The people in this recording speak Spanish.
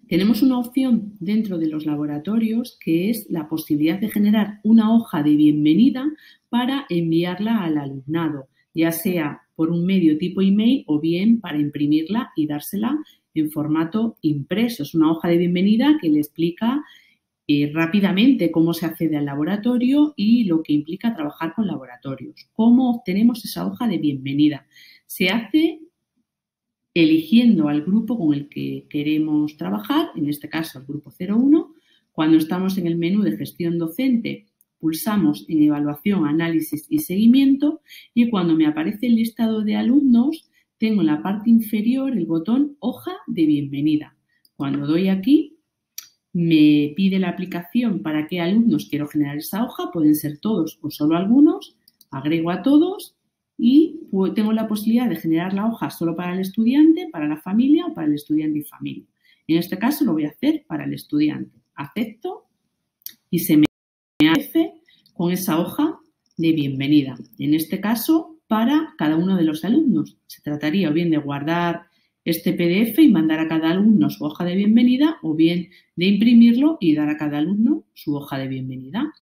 Tenemos una opción dentro de los laboratorios que es la posibilidad de generar una hoja de bienvenida para enviarla al alumnado, ya sea por un medio tipo email o bien para imprimirla y dársela en formato impreso. Es una hoja de bienvenida que le explica rápidamente cómo se accede al laboratorio y lo que implica trabajar con laboratorios. ¿Cómo obtenemos esa hoja de bienvenida? Se hace eligiendo al grupo con el que queremos trabajar, en este caso el grupo 01. Cuando estamos en el menú de gestión docente, pulsamos en evaluación, análisis y seguimiento, y cuando me aparece el listado de alumnos, tengo en la parte inferior el botón hoja de bienvenida. Cuando doy aquí, me pide la aplicación para qué alumnos quiero generar esa hoja, pueden ser todos o solo algunos, agrego a todos y tengo la posibilidad de generar la hoja solo para el estudiante, para la familia o para el estudiante y familia. En este caso lo voy a hacer para el estudiante. Acepto y se me aparece con esa hoja de bienvenida. En este caso, para cada uno de los alumnos. Se trataría o bien de guardar este PDF y mandar a cada alumno su hoja de bienvenida o bien de imprimirlo y dar a cada alumno su hoja de bienvenida.